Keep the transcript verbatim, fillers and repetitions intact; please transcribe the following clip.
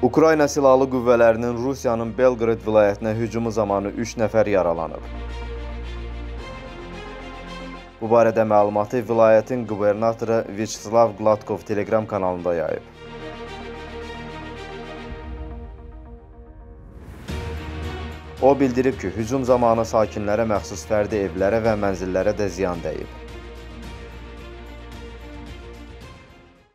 Ukrayna Silahlı Qüvvələrinin Rusiyanın Belqrad vilayətinə hücumu zamanı üç nəfər yaralanıb. Bu barədə məlumatı vilayətin qubernatoru Vyacheslav Gladkov Telegram kanalında yayıb. O bildirib ki, hücum zamanı sakinlərə məxsus fərdi evlərə və mənzillərə də ziyan dəyib.